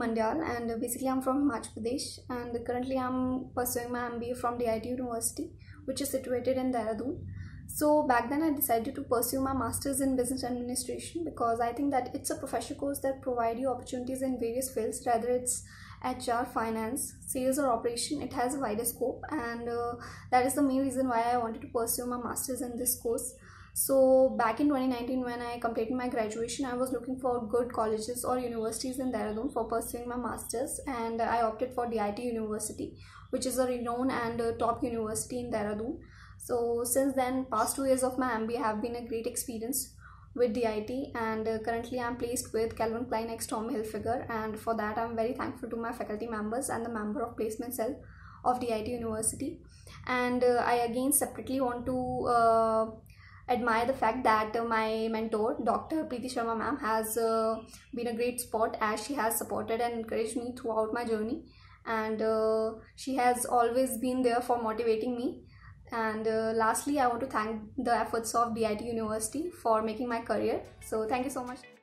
Mandyal, and basically I'm from Himachal Pradesh, and currently I'm pursuing my MBA from DIT University, which is situated in Dehradun. So back then I decided to pursue my Masters in Business Administration because I think that it's a professional course that provide you opportunities in various fields, whether it's HR, finance, sales or operation. It has a wider scope, and that is the main reason why I wanted to pursue my Masters in this course. So back in 2019, when I completed my graduation, I was looking for good colleges or universities in Dehradun for pursuing my masters, and I opted for DIT University, which is a renowned and top university in Dehradun. So since then, past 2 years of my MBA have been a great experience with DIT, and currently I'm placed with Calvin Klein X Tommy Hilfiger, and for that I'm very thankful to my faculty members and the member of placement cell of DIT University. And I again separately want to admire the fact that my mentor Dr. Preeti Sharma ma'am has been a great support, as she has supported and encouraged me throughout my journey, and she has always been there for motivating me. And lastly, I want to thank the efforts of DIT University for making my career. So thank you so much.